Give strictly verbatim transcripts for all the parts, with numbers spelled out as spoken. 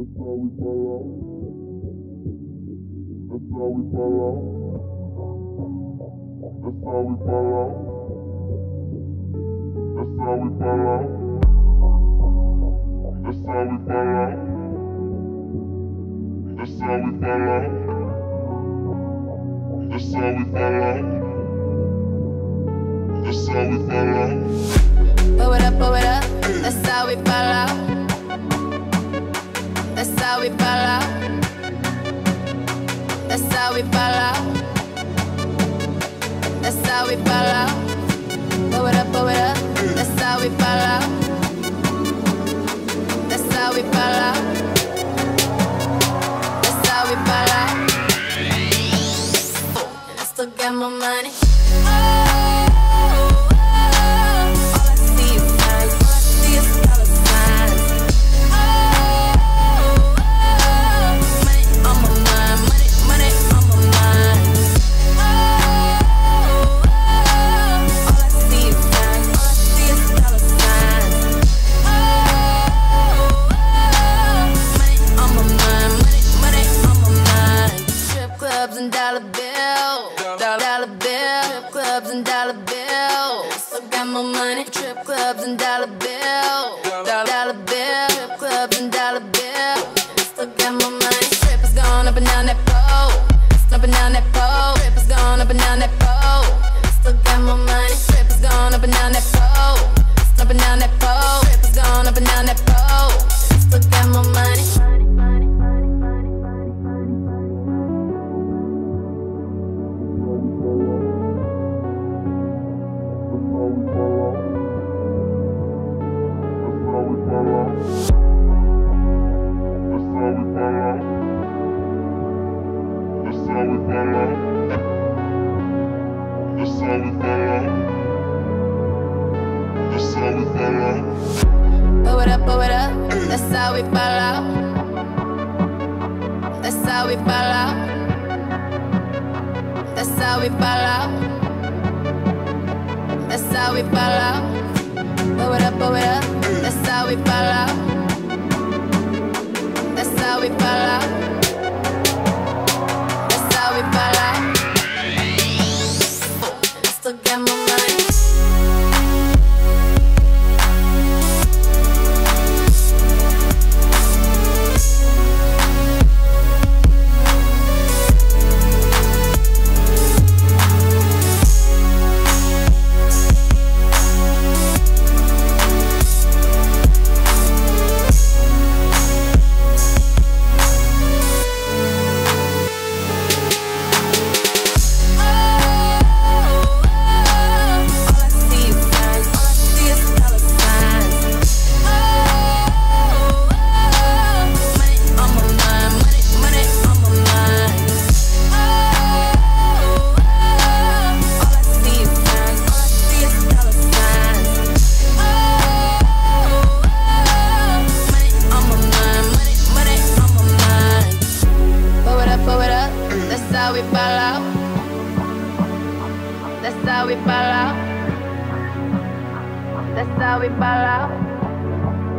Pull it up, pull it up, that's how we fall out. That's how we fall out. That's how we fall out. That's how we fall out. Pull it up, pull it up, that's how we fall out. That's how we fall out. That's how we fall out. And I still got my money.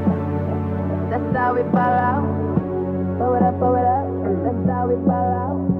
That's how we fall out. Pull it up, pull it up. That's how we fall out.